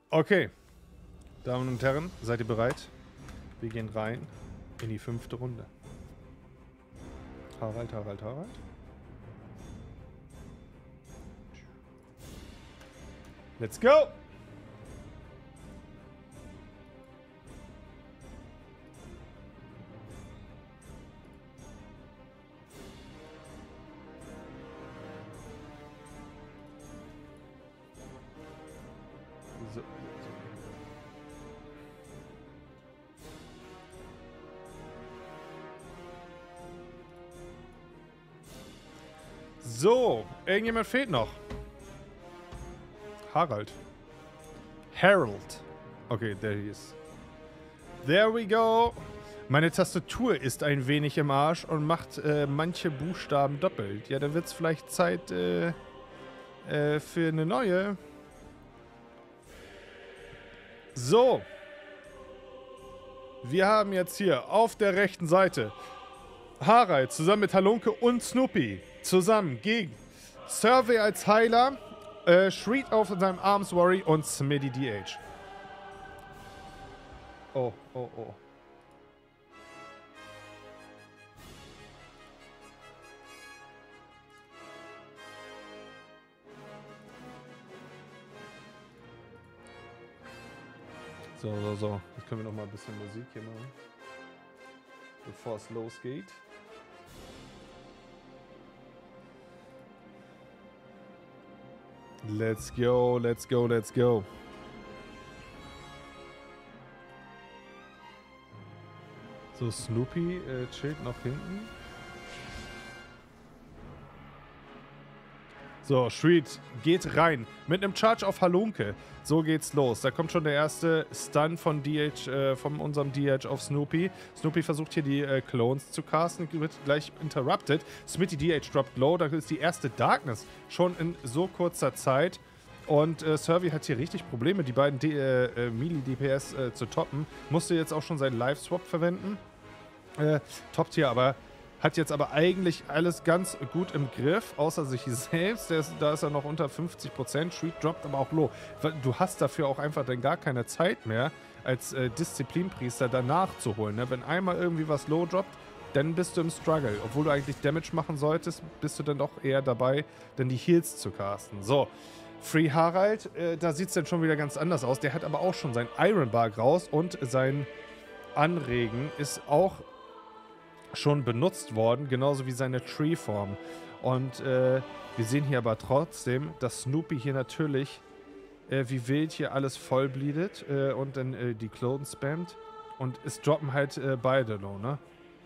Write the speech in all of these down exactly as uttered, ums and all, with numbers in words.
Okay. Damen und Herren, seid ihr bereit? Wir gehen rein in die fünfte Runde. Harald, Harald, Harald. Let's go! So, so, so. So, irgendjemand fehlt noch. Harald. Harold. Okay, there he is. There we go. Meine Tastatur ist ein wenig im Arsch und macht äh, manche Buchstaben doppelt. Ja, dann wird es vielleicht Zeit äh, äh, für eine neue. So. Wir haben jetzt hier auf der rechten Seite Harald zusammen mit Halunke und Snoopy zusammen gegen Survey als Heiler, äh, Shriek auf seinem Arms Worry und Smitty D H. Oh, oh, oh. So, so, so. Jetzt können wir noch mal ein bisschen Musik hier machen, bevor es losgeht. Let's go, let's go, let's go. So, Snoopy äh, chillt noch hinten. So, Shriek geht rein mit einem Charge auf Halunke. So geht's los. Da kommt schon der erste Stun von D H, äh, von unserem D H auf Snoopy. Snoopy versucht hier die äh, Clones zu casten, wird gleich interrupted. Smitty D H droppt low, da ist die erste Darkness schon in so kurzer Zeit. Und äh, Survey hat hier richtig Probleme, die beiden äh, äh, Melee-D P S äh, zu toppen. Musste jetzt auch schon seinen Live-Swap verwenden. Äh, toppt hier aber. Hat jetzt aber eigentlich alles ganz gut im Griff, außer sich selbst. Der ist, da ist er noch unter fünfzig Prozent. Shriek droppt aber auch low. Du hast dafür auch einfach dann gar keine Zeit mehr, als äh, Disziplinpriester danach zu holen. Ne? Wenn einmal irgendwie was low droppt, dann bist du im Struggle. Obwohl du eigentlich Damage machen solltest, bist du dann doch eher dabei, dann die Heals zu casten. So, Free Harald, äh, da sieht es dann schon wieder ganz anders aus. Der hat aber auch schon sein Iron Bark raus und sein Anregen ist auch schon benutzt worden, genauso wie seine Tree-Form. Und äh, wir sehen hier aber trotzdem, dass Snoopy hier natürlich äh, wie wild hier alles vollbleedet äh, und dann äh, die Clones spammt. Und es droppen halt äh, beide low, ne?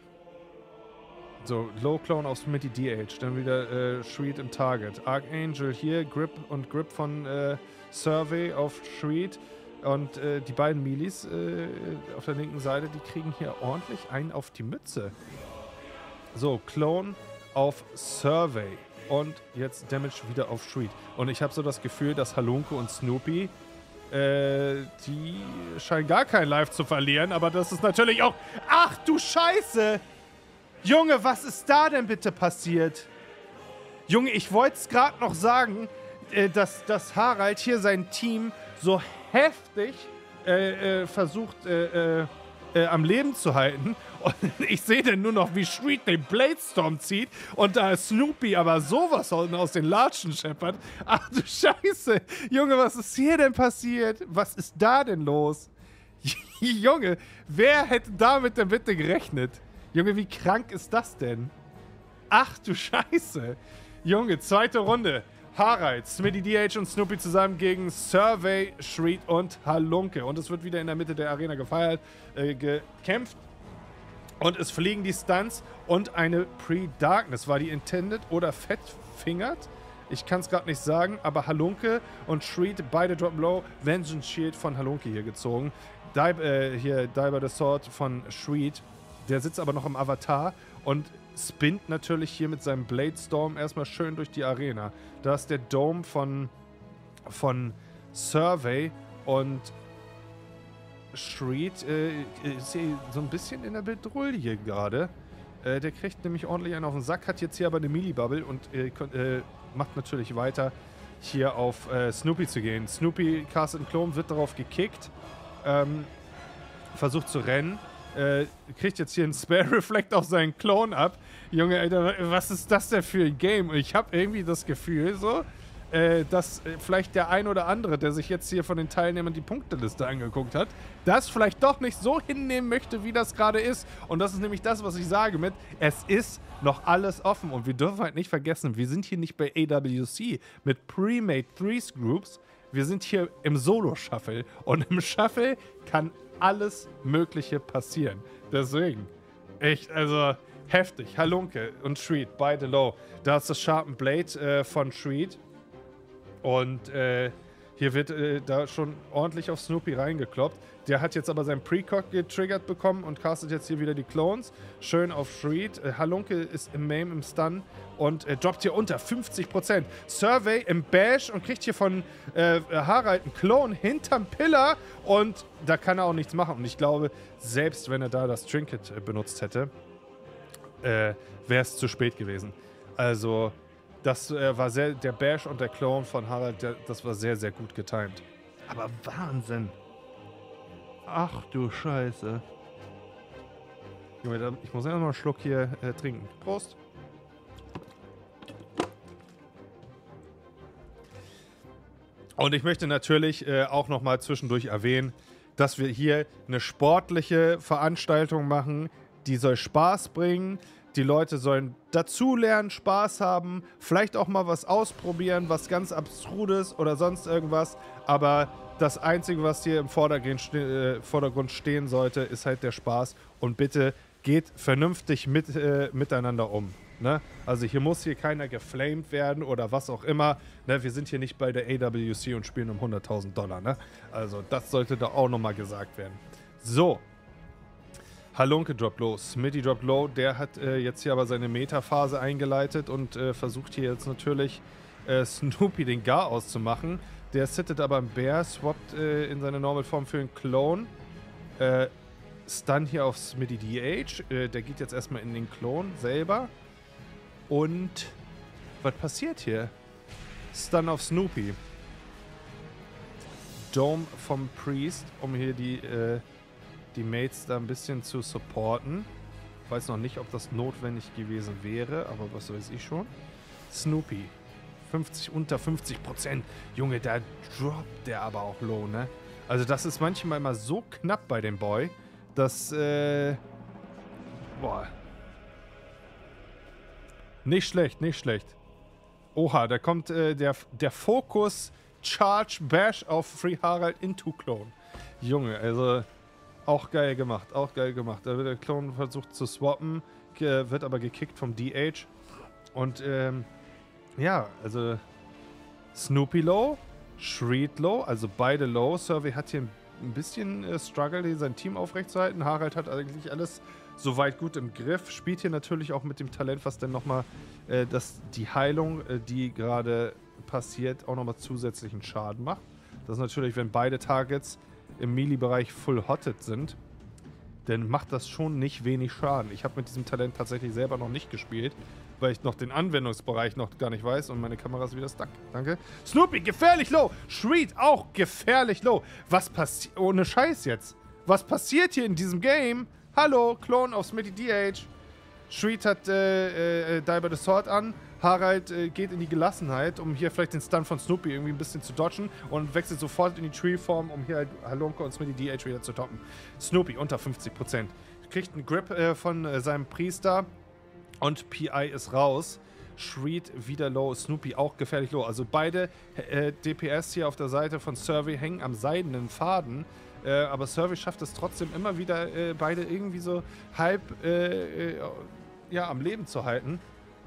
So, Low Clone auf Smitty D H, dann wieder äh, Shriek im Target. Archangel hier, Grip und Grip von äh, Survey auf Shriek. Und äh, die beiden Melees äh, auf der linken Seite, die kriegen hier ordentlich einen auf die Mütze. So, Clone auf Survey. Und jetzt Damage wieder auf Shriek. Und ich habe so das Gefühl, dass Halunke und Snoopy, äh, die scheinen gar kein Life zu verlieren. Aber das ist natürlich auch... Ach du Scheiße! Junge, was ist da denn bitte passiert? Junge, ich wollte es gerade noch sagen, äh, dass, dass Harald hier sein Team so heftig äh, äh, versucht äh, äh, äh, am Leben zu halten. Und ich sehe dann nur noch, wie Shriek den Bladestorm zieht und da Snoopy aber sowas aus den Latschen scheppert. Ach du Scheiße. Junge, was ist hier denn passiert? Was ist da denn los? Junge, wer hätte damit denn bitte gerechnet? Junge, wie krank ist das denn? Ach du Scheiße. Junge, zweite Runde. Harald, Smitty D H und Snoopy zusammen gegen Survey, Shriek und Halunke. Und es wird wieder in der Mitte der Arena gefeiert, äh, gekämpft. Und es fliegen die Stunts und eine Pre-Darkness. War die intended oder fettfingert? Ich kann es gerade nicht sagen, aber Halunke und Shriek, beide droppen low. Vengeance Shield von Halunke hier gezogen. Dive, äh, hier, Diver the Sword von Shriek. Der sitzt aber noch im Avatar und spinnt natürlich hier mit seinem Bladestorm erstmal schön durch die Arena. Da ist der Dome von, von Survey und Shriek äh, ist hier so ein bisschen in der Bedrulle gerade. Äh, der kriegt nämlich ordentlich einen auf den Sack, hat jetzt hier aber eine Melee-Bubble und äh, äh, macht natürlich weiter hier auf äh, Snoopy zu gehen. Snoopy castet einen Klon, wird darauf gekickt, ähm, versucht zu rennen, äh, kriegt jetzt hier einen Spare Reflect auf seinen Klon ab. Junge, Alter, was ist das denn für ein Game? Und ich habe irgendwie das Gefühl so, äh, dass äh, vielleicht der ein oder andere, der sich jetzt hier von den Teilnehmern die Punkteliste angeguckt hat, das vielleicht doch nicht so hinnehmen möchte, wie das gerade ist. Und das ist nämlich das, was ich sage mit, es ist noch alles offen. Und wir dürfen halt nicht vergessen, wir sind hier nicht bei A W C mit Pre-Made Threes Groups, wir sind hier im Solo-Shuffle. Und im Shuffle kann alles Mögliche passieren. Deswegen, echt, also heftig. Halunke und Shreed, beide low. Da ist das Sharpened Blade äh, von Shreed. Und äh, hier wird äh, da schon ordentlich auf Snoopy reingekloppt. Der hat jetzt aber seinen Precog getriggert bekommen und castet jetzt hier wieder die Clones. Schön auf Shreed. Äh, Halunke ist im Maim, im Stun und äh, droppt hier unter fünfzig Prozent. Survey im Bash und kriegt hier von äh, Harald einen Clone hinterm Pillar und da kann er auch nichts machen. Und ich glaube, selbst wenn er da das Trinket äh, benutzt hätte, äh, wäre es zu spät gewesen. Also das äh, war sehr, der Bash und der Clone von Harald, der, das war sehr, sehr gut getimed. Aber Wahnsinn. Ach du Scheiße. Junge, ich muss ja noch einen Schluck hier äh, trinken. Prost. Und ich möchte natürlich äh, auch noch mal zwischendurch erwähnen, dass wir hier eine sportliche Veranstaltung machen, die soll Spaß bringen. Die Leute sollen dazulernen, Spaß haben, vielleicht auch mal was ausprobieren, was ganz Abstrudes oder sonst irgendwas. Aber das Einzige, was hier im Vordergrund, ste äh, Vordergrund stehen sollte, ist halt der Spaß. Und bitte geht vernünftig mit, äh, miteinander um. Ne? Also hier muss hier keiner geflamed werden oder was auch immer. Ne? Wir sind hier nicht bei der A W C und spielen um hunderttausend Dollar. Ne? Also das sollte da auch nochmal gesagt werden. So. Halunke droppt low, Smitty droppt low, der hat äh, jetzt hier aber seine Meta-Phase eingeleitet und äh, versucht hier jetzt natürlich äh, Snoopy den Gar auszumachen. Der sittet aber im Bear, swappt äh, in seine Normal-Form für einen Clone. Äh, Stun hier auf Smitty D H, äh, der geht jetzt erstmal in den Clone selber. Und was passiert hier? Stun auf Snoopy. Dome vom Priest, um hier die... Äh, die Mates da ein bisschen zu supporten. Weiß noch nicht, ob das notwendig gewesen wäre, aber was weiß ich schon. Snoopy. fünfzig, unter fünfzig Prozent. Junge, da droppt der aber auch low, ne? Also das ist manchmal mal so knapp bei dem Boy, dass, äh... Boah. Nicht schlecht, nicht schlecht. Oha, da kommt äh, der, der Fokus Charge Bash auf Free Harald into Clone. Junge, also... Auch geil gemacht, auch geil gemacht. Da wird der Clone versucht zu swappen, wird aber gekickt vom D H. Und ähm, ja, also Snoopy low, Shreed low, also beide low. Survey hat hier ein bisschen äh, Struggle, hier sein Team aufrechtzuerhalten. Harald hat eigentlich alles soweit gut im Griff. Spielt hier natürlich auch mit dem Talent, was dann nochmal äh, die Heilung, äh, die gerade passiert, auch nochmal zusätzlichen Schaden macht. Das ist natürlich, wenn beide Targets im Melee-Bereich full-hotted sind, dann macht das schon nicht wenig Schaden. Ich habe mit diesem Talent tatsächlich selber noch nicht gespielt, weil ich noch den Anwendungsbereich noch gar nicht weiß und meine Kamera ist wieder stuck. Danke. Snoopy, gefährlich low. Shreed auch gefährlich low. Was passiert? Ohne Scheiß jetzt. Was passiert hier in diesem Game? Hallo, Clone auf Smitty D H. Shreed hat äh, äh, Die by the Sword an. Harald äh, geht in die Gelassenheit, um hier vielleicht den Stun von Snoopy irgendwie ein bisschen zu dodgen und wechselt sofort in die Tree-Form, um hier halt Halunke und Smitty D H wieder zu toppen. Snoopy unter fünfzig Prozent. Kriegt einen Grip äh, von äh, seinem Priester und P I ist raus. Shreed wieder low, Snoopy auch gefährlich low. Also beide äh, D P S hier auf der Seite von Survey hängen am seidenen Faden. Äh, aber Survey schafft es trotzdem immer wieder, äh, beide irgendwie so halb äh, äh, ja, am Leben zu halten.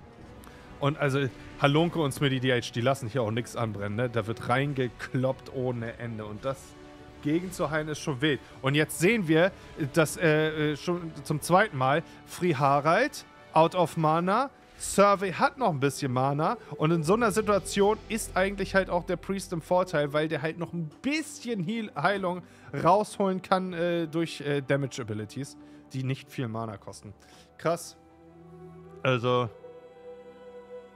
Und also Halunke und Smitty D H, die lassen hier auch nichts anbrennen, ne? Da wird reingekloppt ohne Ende. Und das gegenzuheilen ist schon wild. Und jetzt sehen wir, dass äh, schon zum zweiten Mal Free Harald, out of Mana, Survey hat noch ein bisschen Mana. Und in so einer Situation ist eigentlich halt auch der Priest im Vorteil, weil der halt noch ein bisschen Heal Heilung rausholen kann äh, durch äh, Damage Abilities, die nicht viel Mana kosten. Krass. Also...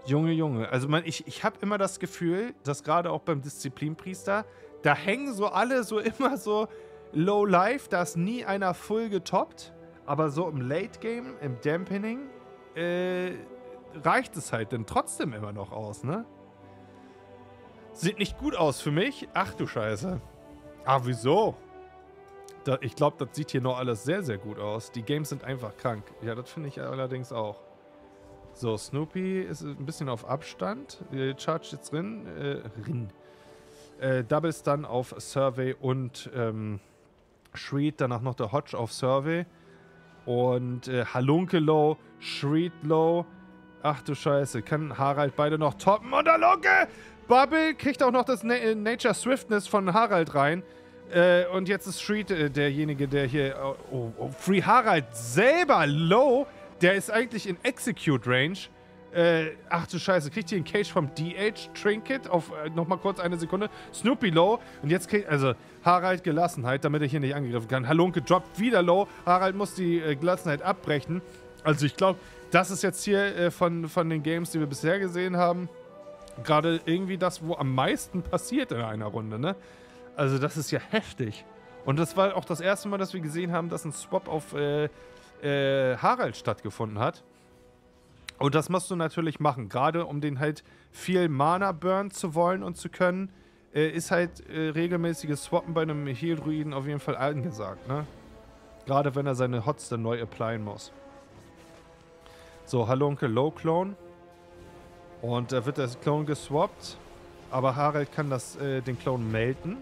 Junge, Junge. Also man, ich, ich habe immer das Gefühl, dass gerade auch beim Disziplinpriester, da hängen so alle so immer so low life, da ist nie einer full getoppt. Aber so im Late Game, im Dampening, äh, reicht es halt dann trotzdem immer noch aus, ne? Sieht nicht gut aus für mich. Ach du Scheiße. Ah, wieso? Da, ich glaube, das sieht hier noch alles sehr, sehr gut aus. Die Games sind einfach krank. Ja, das finde ich allerdings auch. So, Snoopy ist ein bisschen auf Abstand. Äh, charge jetzt drin. Äh, rin. Äh, Doubles dann auf Survey und ähm, Shreed. Danach noch der Hodge auf Survey. Und äh, Halunke low, Shreed low. Ach du Scheiße. Kann Harald beide noch toppen. Und Halunke! Bubble kriegt auch noch das Na Nature Swiftness von Harald rein. Äh, und jetzt ist Shreed äh, derjenige, der hier... Oh, oh, Free Harald selber low. Der ist eigentlich in Execute Range. Äh, ach du Scheiße, kriegt hier einen Cage vom D H Trinket auf äh, nochmal kurz eine Sekunde. Snoopy low. Und jetzt kriegt, also Harald Gelassenheit, damit er hier nicht angegriffen kann. Halunke droppt wieder low. Harald muss die äh, Gelassenheit abbrechen. Also ich glaube, das ist jetzt hier äh, von, von den Games, die wir bisher gesehen haben, gerade irgendwie das, wo am meisten passiert in einer Runde, ne? Also das ist ja heftig. Und das war auch das erste Mal, dass wir gesehen haben, dass ein Swap auf äh, äh, Harald stattgefunden hat. Und das musst du natürlich machen. Gerade um den halt viel Mana burn zu wollen und zu können, äh, ist halt äh, regelmäßiges Swappen bei einem Heal-Druiden auf jeden Fall angesagt, ne? Gerade wenn er seine Hots dann neu applyen muss. So, Halunke Low Clone. Und da wird der Clone geswappt. Aber Harald kann das, äh, den Clone melden.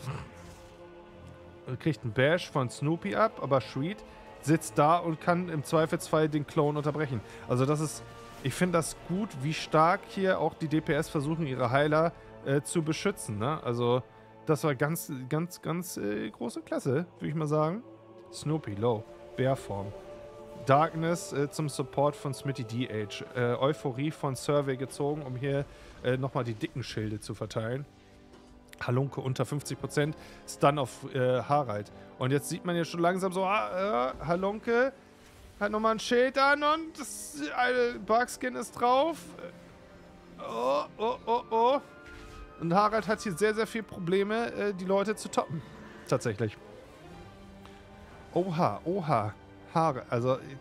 Er kriegt einen Bash von Snoopy ab, aber Shreed sitzt da und kann im Zweifelsfall den Clone unterbrechen. Also das ist, ich finde das gut, wie stark hier auch die D P S versuchen, ihre Heiler äh, zu beschützen, ne? Also das war ganz, ganz, ganz äh, große Klasse, würde ich mal sagen. Snoopy, low, Bärform. Darkness äh, zum Support von Smitty D H. Äh, Euphorie von Survey gezogen, um hier äh, nochmal die dicken Schilde zu verteilen. Halunke unter fünfzig Prozent, Stun auf äh, Harald. Und jetzt sieht man ja schon langsam so, ah, äh, Halunke hat nochmal ein Schild an und das eine Barkskin ist drauf. Oh, oh, oh, oh. Und Harald hat hier sehr, sehr viele Probleme, äh, die Leute zu toppen. Tatsächlich. Oha, oha. Haare, also... Äh,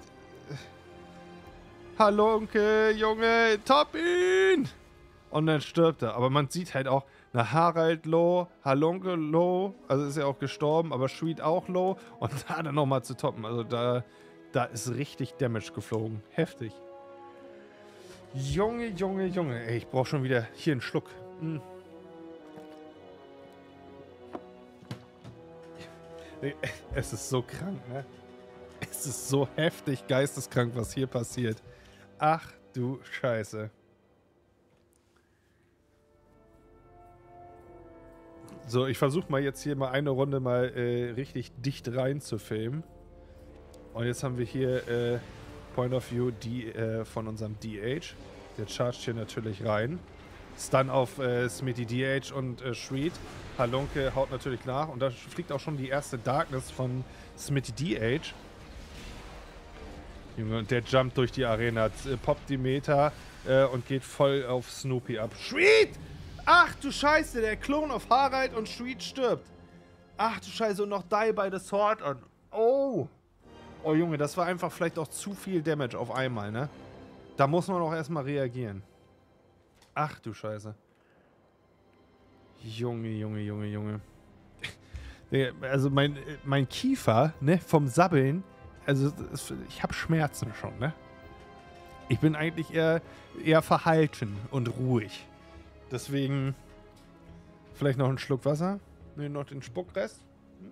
Halunke, Junge, top ihn! Und dann stirbt er. Aber man sieht halt auch, na, Harald low, Halunke low, also ist ja auch gestorben, aber Shreed auch low. Und da dann nochmal zu toppen, also da, da ist richtig Damage geflogen. Heftig. Junge, Junge, Junge. Ey, ich brauche schon wieder hier einen Schluck. Hm. Es ist so krank, ne? Es ist so heftig geisteskrank, was hier passiert. Ach du Scheiße. So, ich versuche mal jetzt hier mal eine Runde mal äh, richtig dicht rein zu filmen. Und jetzt haben wir hier äh, Point of View die, äh, von unserem D H. Der chargt hier natürlich rein. Stun auf äh, Smitty D H und äh, Shreed. Halunke haut natürlich nach. Und da fliegt auch schon die erste Darkness von Smitty D H. Junge, und der jumpt durch die Arena, äh, poppt die Meter äh, und geht voll auf Snoopy ab. Shreed! Ach du Scheiße, der Klon auf Harald und Shreed stirbt. Ach du Scheiße, und noch Die by the Sword und... Oh! Oh Junge, das war einfach vielleicht auch zu viel Damage auf einmal, ne? Da muss man auch erstmal reagieren. Ach du Scheiße. Junge, Junge, Junge, Junge. Also mein, mein Kiefer, ne, vom Sabbeln, also ich habe Schmerzen schon, ne? Ich bin eigentlich eher, eher verhalten und ruhig. Deswegen vielleicht noch einen Schluck Wasser. Ne, noch den Spuckrest.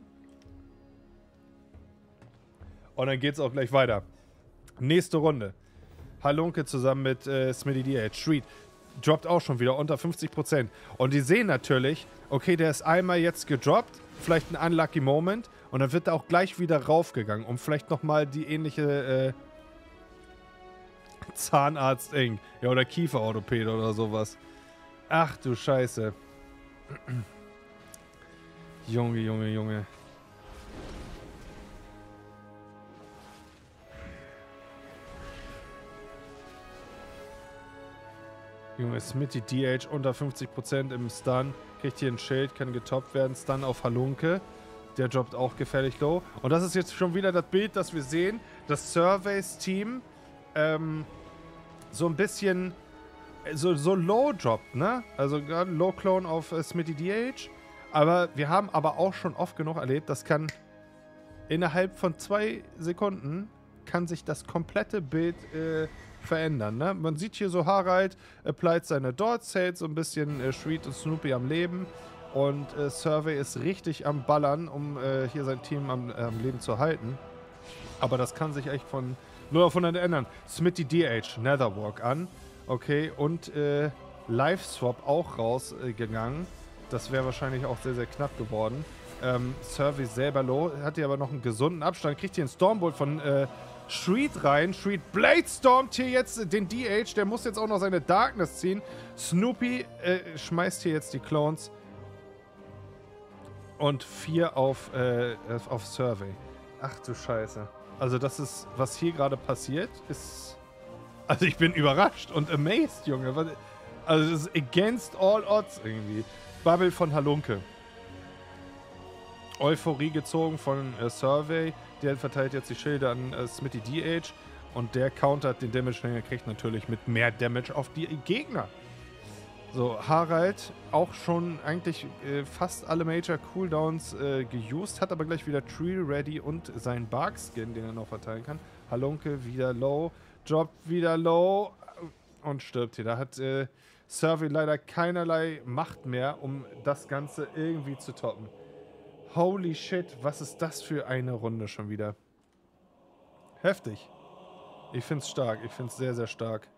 Und dann geht's auch gleich weiter. Nächste Runde. Halunke zusammen mit äh, Smitty D H. Shreed droppt auch schon wieder unter fünfzig Prozent. Und die sehen natürlich, okay, der ist einmal jetzt gedroppt, vielleicht ein unlucky Moment, und dann wird er auch gleich wieder raufgegangen, um vielleicht nochmal die ähnliche äh, Zahnarzt-Ing, ja, oder Kieferorthopäde oder sowas. Ach du Scheiße. Junge, Junge, Junge. Junge, Smitty D H unter fünfzig Prozent im Stun. Kriegt hier ein Schild, kann getoppt werden. Stun auf Halunke. Der droppt auch gefährlich low. Und das ist jetzt schon wieder das Bild, das wir sehen. Das Surveys-Team ähm, so ein bisschen so, so low droppt, ne? Also gerade Low Clone auf äh, Smitty D H. Aber wir haben aber auch schon oft genug erlebt, das kann innerhalb von zwei Sekunden kann sich das komplette Bild äh, verändern, ne? Man sieht hier so, Harald applied seine Dots, hält so ein bisschen äh, Shreed und Snoopy am Leben. Und äh, Survey ist richtig am Ballern, um äh, hier sein Team am, äh, am Leben zu halten. Aber das kann sich echt von null auf hundert ändern. Smitty D H, Netherwalk an. Okay, und äh, Live Swap auch rausgegangen. Äh, das wäre wahrscheinlich auch sehr, sehr knapp geworden. Ähm, Survey selber low, hat hier aber noch einen gesunden Abstand. Kriegt hier einen Stormbolt von äh, Shreed rein. Shreed Blade stormt hier jetzt den D H. Der muss jetzt auch noch seine Darkness ziehen. Snoopy äh, schmeißt hier jetzt die Clones. Und vier auf, äh, auf Survey. Ach du Scheiße. Also das ist, was hier gerade passiert, ist... Also ich bin überrascht und amazed, Junge. Also das ist against all odds irgendwie. Bubble von Halunke. Euphorie gezogen von äh, Survey. Der verteilt jetzt die Schilde an äh, Smitty D H. Und der countert den Damage, den er kriegt, natürlich mit mehr Damage auf die Gegner. So, Harald auch schon eigentlich äh, fast alle Major Cooldowns äh, geused, hat aber gleich wieder Tree ready und seinen Barkskin, den er noch verteilen kann. Halunke wieder low, droppt wieder low und stirbt hier. Da hat äh, Survey leider keinerlei Macht mehr, um das Ganze irgendwie zu toppen. Holy shit, was ist das für eine Runde schon wieder? Heftig. Ich find's stark, ich find's sehr, sehr stark.